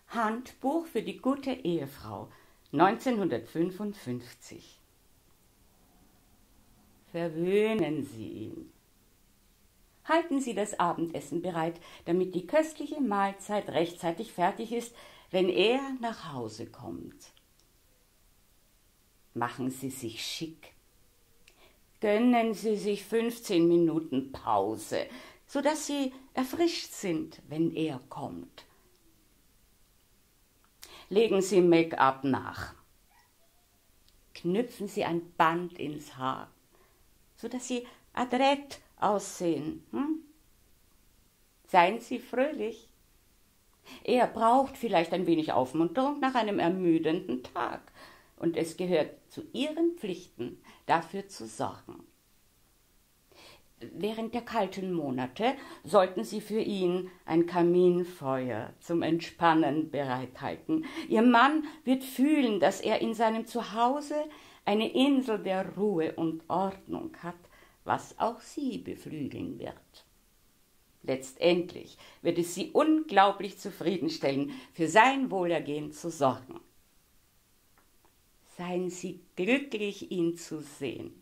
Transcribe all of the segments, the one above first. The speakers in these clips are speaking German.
Handbuch für die gute Ehefrau, 1955. Verwöhnen Sie ihn. Halten Sie das Abendessen bereit, damit die köstliche Mahlzeit rechtzeitig fertig ist, wenn er nach Hause kommt. Machen Sie sich schick. Gönnen Sie sich 15 Minuten Pause, sodass Sie erfrischt sind, wenn er kommt. Legen Sie Make-up nach. Knüpfen Sie ein Band ins Haar, sodass Sie adrett aussehen. Seien Sie fröhlich. Er braucht vielleicht ein wenig Aufmunterung nach einem ermüdenden Tag, und es gehört zu Ihren Pflichten, dafür zu sorgen. Während der kalten Monate sollten Sie für ihn ein Kaminfeuer zum Entspannen bereithalten. Ihr Mann wird fühlen, dass er in seinem Zuhause eine Insel der Ruhe und Ordnung hat, was auch Sie beflügeln wird. Letztendlich wird es Sie unglaublich zufriedenstellen, für sein Wohlergehen zu sorgen. Seien Sie glücklich, ihn zu sehen.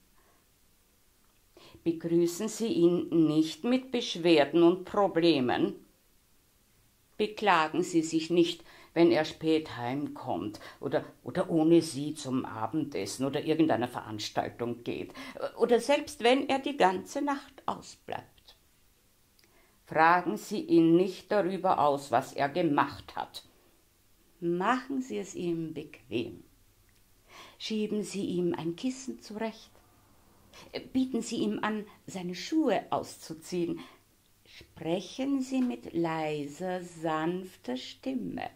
Begrüßen Sie ihn nicht mit Beschwerden und Problemen. Beklagen Sie sich nicht, wenn er spät heimkommt oder ohne Sie zum Abendessen oder irgendeiner Veranstaltung geht oder selbst wenn er die ganze Nacht ausbleibt. Fragen Sie ihn nicht darüber aus, was er gemacht hat. Machen Sie es ihm bequem. Schieben Sie ihm ein Kissen zurecht. Bieten Sie ihm an, seine Schuhe auszuziehen. Sprechen Sie mit leiser, sanfter Stimme.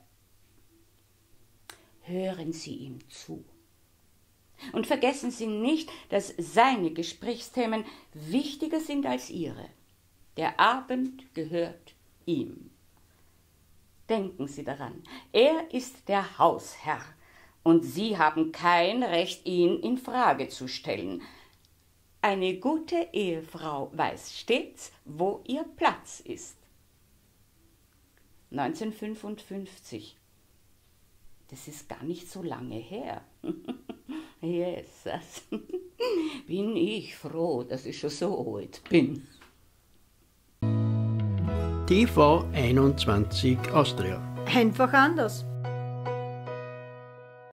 Hören Sie ihm zu. Und vergessen Sie nicht, dass seine Gesprächsthemen wichtiger sind als Ihre. Der Abend gehört ihm. Denken Sie daran, er ist der Hausherr und Sie haben kein Recht, ihn in Frage zu stellen. Eine gute Ehefrau weiß stets, wo ihr Platz ist. 1955. Das ist gar nicht so lange her. Jesus. Bin ich froh, dass ich schon so alt bin. TV 21 Austria. Einfach anders.